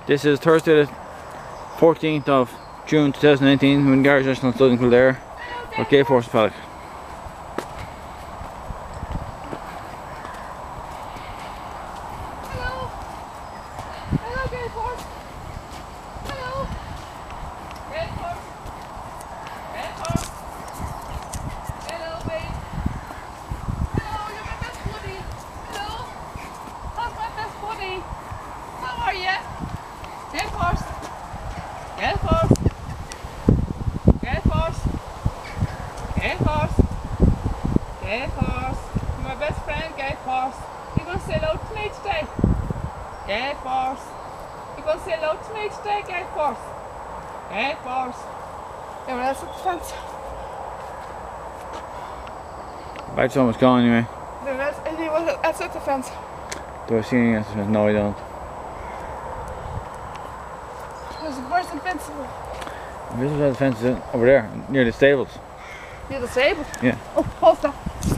This is Thursday the 14th of June 2019 when Garage National Stud in Kildare with Gayforce Paddock. Hello. Hello, Gayforce. Hello. Gayforce. Gayforce. Hello, babe. Hello, you're my best buddy. Hello. How's my best buddy? How are you? Gayforce. Gayforce. Gayforce. Gayforce. Gayforce. You're my best friend, Gayforce. You're going to say hello to me today? Gayforce. You're going to say hello to me today, Gayforce? Gayforce. Yeah, well, that's at the fence. Bag's almost gone anyway. That's at the fence. Do I see any answers? No, I don't. Where's the fence? This is where the fence is over there, near the stables. Near the stable? Yeah. Oh, hold that.